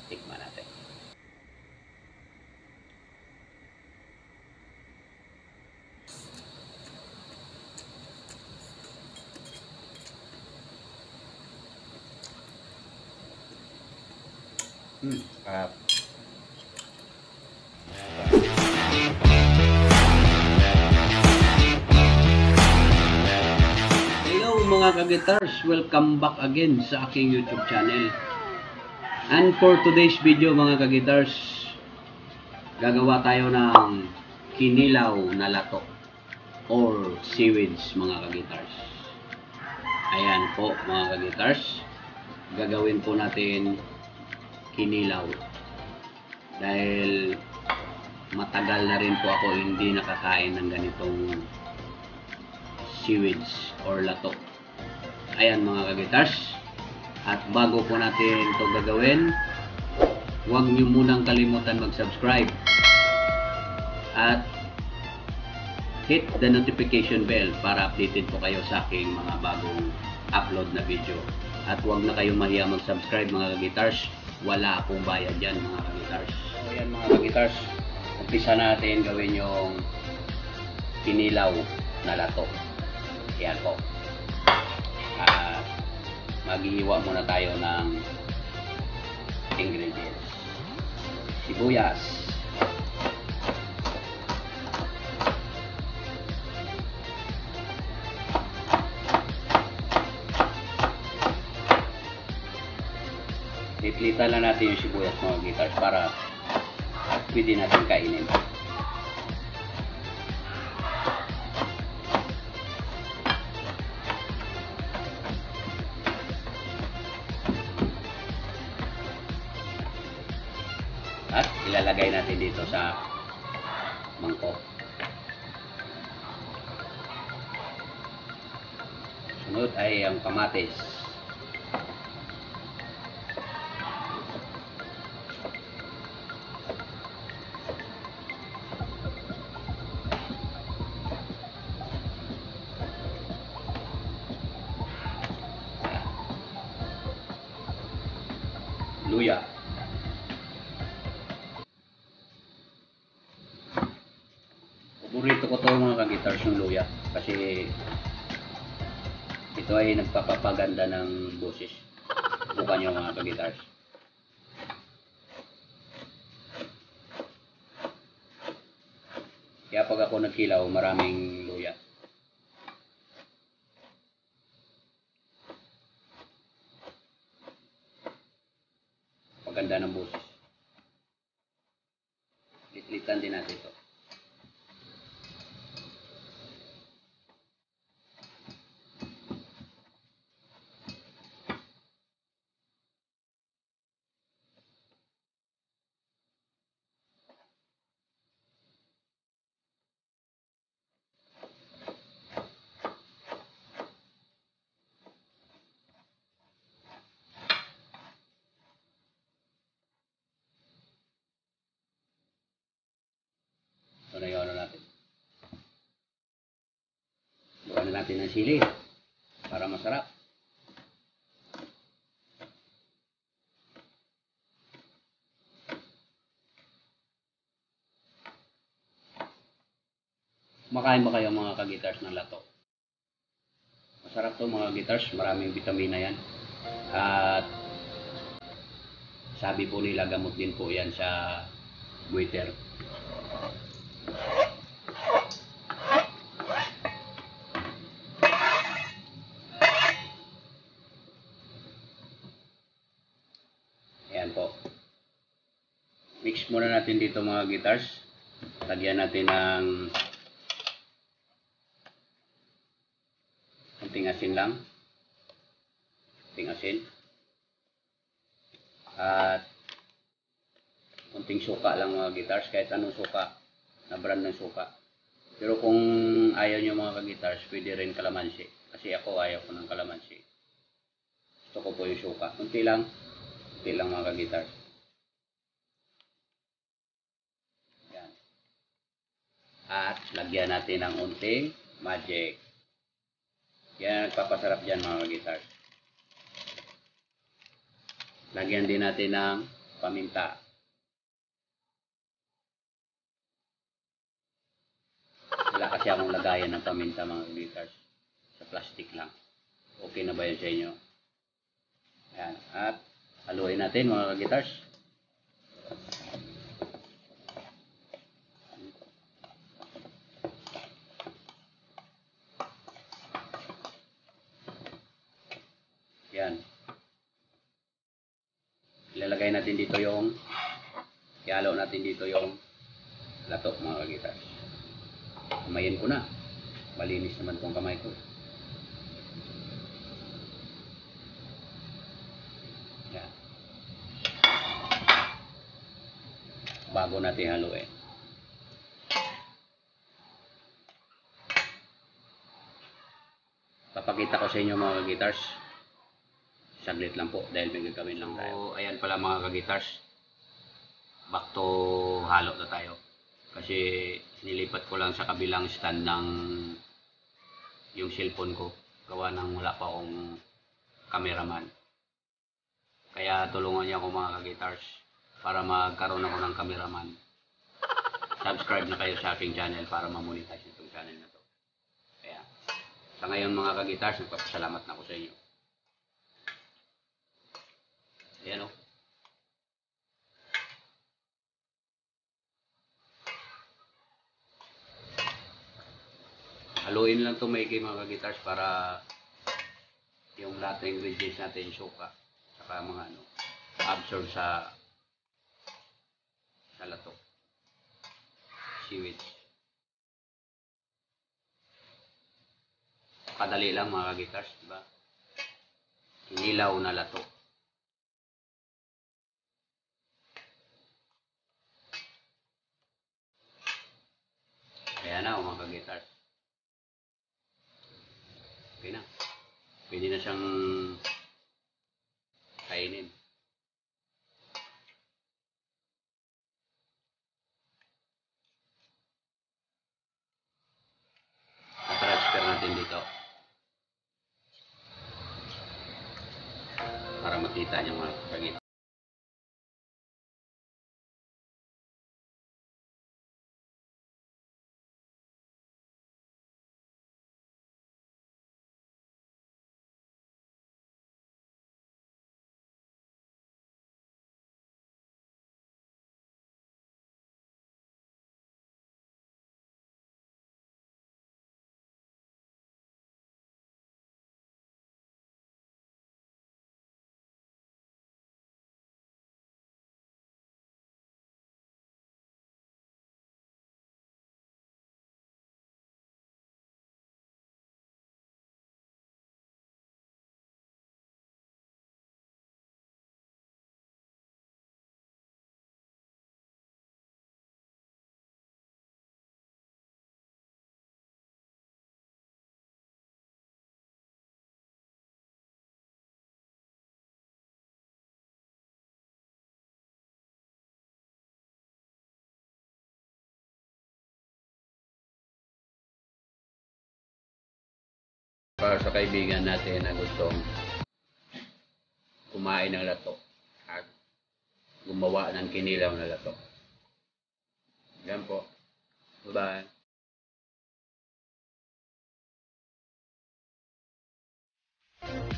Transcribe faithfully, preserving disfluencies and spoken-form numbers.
Tikman natin. Hmm, sarap. Hello mga ka-guitars, welcome back again sa aking YouTube channel. And for today's video mga ka-guitars, gagawa tayo ng kinilaw na lato or seaweeds mga ka-guitars. Ayan po mga ka-guitars, gagawin po natin kinilaw dahil matagal na rin po ako hindi nakakain ng ganitong seaweeds or lato. Ayan mga ka-guitars, at bago po natin ito gagawin, huwag nyo munang kalimutan mag-subscribe at hit the notification bell para updated po kayo sa aking mga bagong upload na video. At huwag na kayong mahiya mag-subscribe mga ka-guitars, wala akong bayad dyan mga ka-guitars. So yan mga ka-guitars, umpisa natin gawin yung kinilaw na lato. Yan po. At maghihiwa muna tayo ng ingredients. Sibuyas, litlitan lang natin yung sibuyas mga guitars para pwede natin kainin. At ilalagay natin dito sa mangkok. Sunod ay ang kamatis. Luya. Paborito ko to mga ka-guitars yung luya kasi ito ay nagpapapaganda ng boses. Bukan nyo mga ka-guitars. Kaya pag ako nagkilaw, maraming luya. Paganda ng boses. Litlitan din natin ito. Ito na yung ano natin. Buwan na natin ng sili para masarap. Kumakain ba kayo mga ka-guitars ng lato? Masarap to mga guitars, maraming vitamina yan. At sabi po nila gamot din po yan sa goiter. Ayan po. Mix muna natin dito mga guitars. Lagyan natin ng konting asin lang. Konting asin. At konting suka lang mga guitars. Kahit anong suka. Na brand ng suka. Pero kung ayaw nyo mga ka-guitars, pwede rin kalamansi. Kasi ako ayaw ko ng kalamansi. Gusto ko po yung suka. Kunti lang. Kunti lang mga ka-guitars. Yan. At lagyan natin ng unting magic. Yan, nagpapasarap dyan mga ka-guitars. Lagyan din natin ng paminta. Wala kasi akong lagayan ng paminta mga kagitars. Sa plastic lang. Okay na ba yun sa inyo? Ayan. At haluin natin mga kagitars. Yan. Ilalagay natin dito yung ihalo natin dito yung lato mga kagitars. Kamayin ko na. Malinis naman tong kamay ko. Yan. Bago natin haluin. Papakita ko sa inyo mga kagitars. Saglit lang po dahil may gagawin lang tayo. So, ayan pala mga kagitars. Back to halo na tayo. Kasi nilipat ko lang sa kabilang stand ng yung cellphone ko. Gawa nang wala pa akong cameraman. Kaya tulungan niya ako mga kagitars para magkaroon ako ng cameraman. Subscribe na kayo sa aking channel para ma-monetize itong channel na to. Kaya sa ngayon mga kagitars, nagpapasalamat na ako sa inyo. Ayan o. Haluin lang ito maigi mga kagitars para yung lahat ng ingredients natin, suka, saka mga ano, absorb sa sa lato. Seaweed. Kadali lang mga kagitars, diba? Inilaw na lato. Kaya na mga kagitars. Okay na. Pwede na siyang kainin. Na-transfer natin dito. Para makita niyo mga kagitars. Para sa kaibigan natin na gustong kumain ng lato at gumawa ng kinilaw na lato. Yan po. Bye-bye.